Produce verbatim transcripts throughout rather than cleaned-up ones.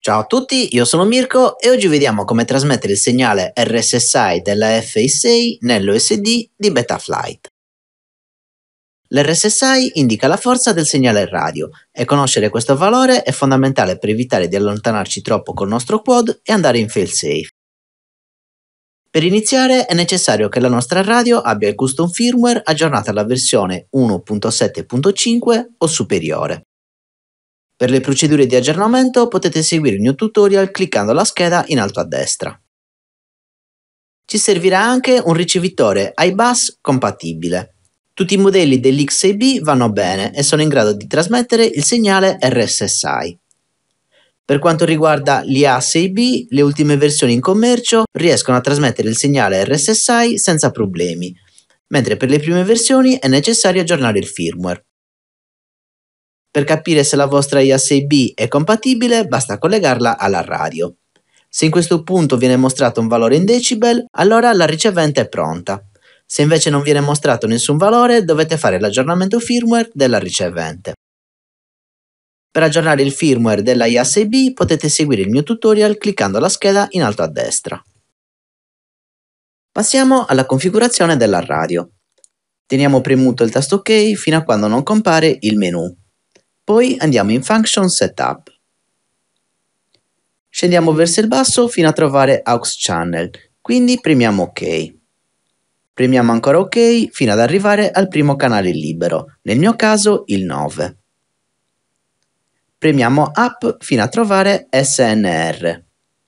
Ciao a tutti, io sono Mirko e oggi vediamo come trasmettere il segnale R S S I della F I sei nell'O S D di Betaflight. L'R S S I indica la forza del segnale radio e conoscere questo valore è fondamentale per evitare di allontanarci troppo col nostro quad e andare in failsafe. Per iniziare è necessario che la nostra radio abbia il custom firmware aggiornato alla versione uno punto sette punto cinque o superiore. Per le procedure di aggiornamento potete seguire il mio tutorial cliccando la scheda in alto a destra. Ci servirà anche un ricevitore i-bus compatibile. Tutti i modelli dell'X A B vanno bene e sono in grado di trasmettere il segnale R S S I. Per quanto riguarda l'I A sei B, le ultime versioni in commercio riescono a trasmettere il segnale R S S I senza problemi, mentre per le prime versioni è necessario aggiornare il firmware. Per capire se la vostra I A sei B è compatibile basta collegarla alla radio. Se in questo punto viene mostrato un valore in decibel, allora la ricevente è pronta. Se invece non viene mostrato nessun valore, dovete fare l'aggiornamento firmware della ricevente. Per aggiornare il firmware della I A sei B potete seguire il mio tutorial cliccando la scheda in alto a destra. Passiamo alla configurazione della radio. Teniamo premuto il tasto OK fino a quando non compare il menu. Poi andiamo in Function Setup. Scendiamo verso il basso fino a trovare A U X Channel, quindi premiamo OK. Premiamo ancora OK fino ad arrivare al primo canale libero, nel mio caso il nove. Premiamo Up fino a trovare S N R.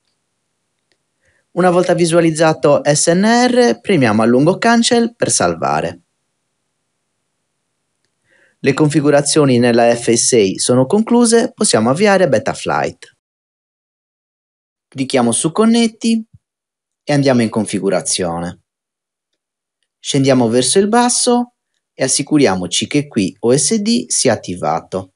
Una volta visualizzato S N R, premiamo a lungo Cancel per salvare. Le configurazioni nella F I sei sono concluse, possiamo avviare Betaflight. Clicchiamo su Connetti e andiamo in configurazione. Scendiamo verso il basso e assicuriamoci che qui O S D sia attivato.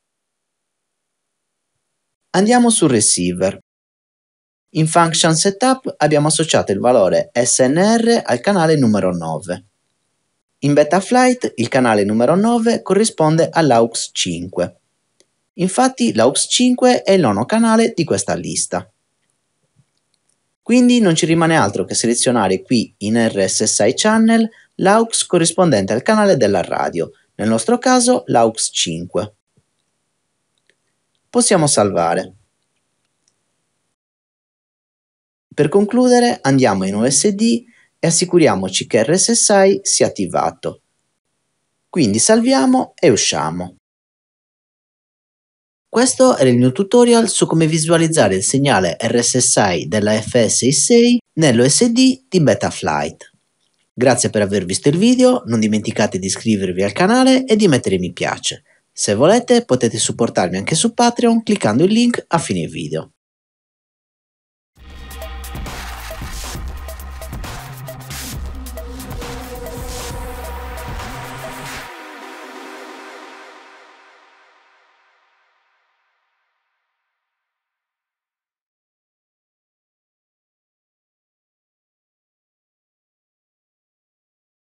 Andiamo sul receiver. In Function Setup abbiamo associato il valore S N R al canale numero nove. In Betaflight il canale numero nove corrisponde all'A U X cinque. Infatti l'A U X cinque è il nono canale di questa lista. Quindi non ci rimane altro che selezionare qui in R S S I Channel l'A U X corrispondente al canale della radio, nel nostro caso l'A U X cinque. Possiamo salvare. Per concludere andiamo in O S D e assicuriamoci che R S S I sia attivato. Quindi salviamo e usciamo. Questo era il mio tutorial su come visualizzare il segnale R S S I della F S I sei nell'O S D di Betaflight. Grazie per aver visto il video, non dimenticate di iscrivervi al canale e di mettere mi piace. Se volete potete supportarmi anche su Patreon cliccando il link a fine video.